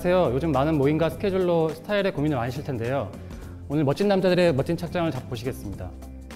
안녕하세요. 요즘 많은 모임과 스케줄로 스타일에 고민을 많으실 텐데요. 오늘 멋진 남자들의 멋진 착장을 보시겠습니다.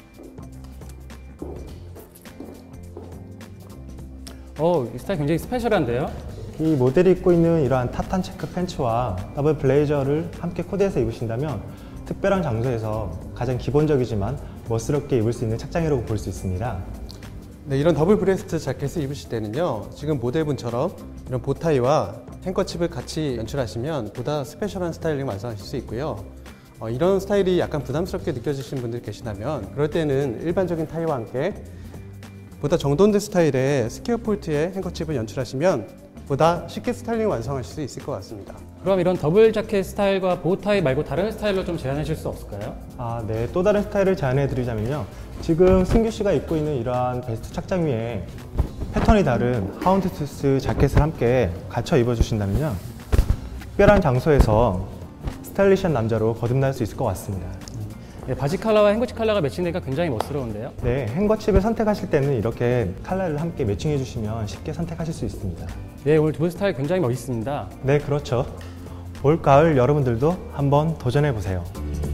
이 스타일 굉장히 스페셜한데요? 이 모델이 입고 있는 이러한 타탄 체크 팬츠와 더블 블레이저를 함께 코디해서 입으신다면 특별한 장소에서 가장 기본적이지만 멋스럽게 입을 수 있는 착장이라고 볼 수 있습니다. 네, 이런 더블 브레스트 자켓을 입으실 때는요, 지금 모델분처럼 이런 보타이와 행커칩을 같이 연출하시면 보다 스페셜한 스타일링 완성하실 수 있고요. 이런 스타일이 약간 부담스럽게 느껴지시는 분들 계시다면 그럴 때는 일반적인 타이와 함께 보다 정돈된 스타일의 스퀘어 폴트의 행커칩을 연출하시면 보다 쉽게 스타일링 완성하실 수 있을 것 같습니다. 그럼 이런 더블 자켓 스타일과 보우타이 말고 다른 스타일로 좀 제안하실 수 없을까요? 네. 또 다른 스타일을 제안해 드리자면요. 지금 승규 씨가 입고 있는 이러한 베스트 착장 위에 패턴이 다른 하운드투스 자켓을 함께 갖춰 입어주신다면요. 특별한 장소에서 스타일리시한 남자로 거듭날 수 있을 것 같습니다. 네, 바지 컬러와 행거칩 컬러가 매칭되니까 굉장히 멋스러운데요? 네, 행거칩을 선택하실 때는 이렇게 컬러를 함께 매칭해 주시면 쉽게 선택하실 수 있습니다. 네, 오늘 두 분 스타일 굉장히 멋있습니다. 네, 그렇죠. 올 가을 여러분들도 한번 도전해 보세요.